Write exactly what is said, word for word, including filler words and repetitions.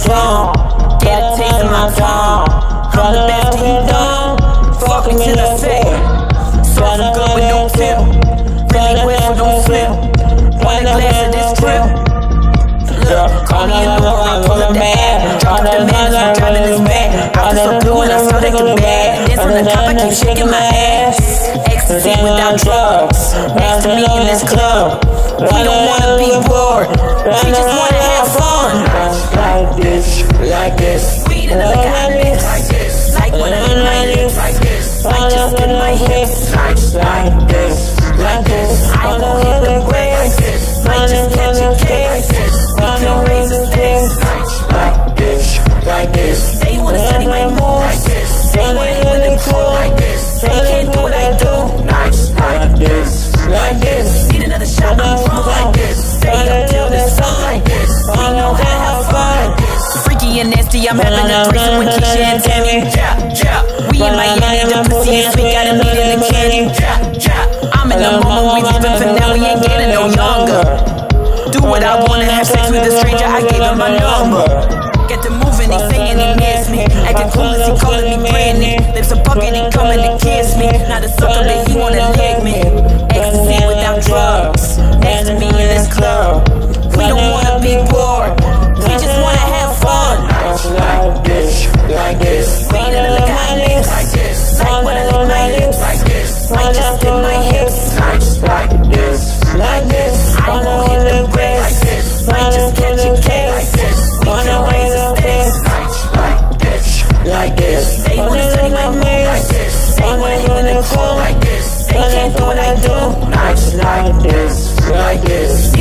phone. Get a taste of my phone. I'm the best he done. Fuck me till I say. Serve them good with no tip. Really wet with no flip. One glass of this trip. Look, call me in the morning, pull up the ad. Drop up the man, I'm driving this bag. I feel so blue and I started to bad. Dance on the top, I keep shaking my ass. Ecstasy without drugs. Next to me in this club. We don't wanna be bored. We just wanna have fun. Like this, like this. Weed in the liquor, I miss. Like this, like when I look like this. like this. Like just in my hips. Like this, like this. I won't hit the grass. Might just catch a case. We can raise the stakes. Like this, like this. They wanna study my moves. They wanna hear the clue. They can't do what I do. Nice, like this, like this. Need another shot, I'm drunk. Like this, Stay up till the sun. like this. We know how to have fun. Freaky and nasty, I'm having a threesome with Keisha and Tammy. Yeah, yeah. We in Miami, the pussy is sweet, got a meat in the candy. Yeah, yeah. I'm in the moment, we living for now, we ain't getting no younger. Do what I wanna, have sex with a stranger, I gave him my number. Get to moving, he saying he miss me. Acting cool as he calling me Brandy. Lips are bucket, he coming to kiss me. Not a sucker, but he wanna lick me. Ecstasy without drugs. Next to me in this club. We don't wanna be bored. We just wanna have fun. Like this, like this. Weed in the liquor, I miss. Like this, Like when I lick my lips. like this. Like just in my hips. Nice, like this, like this. I won't hit the grass. Might just catch a case. We can raise the stakes. Like this, like this. They wanna study my moves. They wanna hear the clue. Like this, They can't do what I do. nice, like this, like this.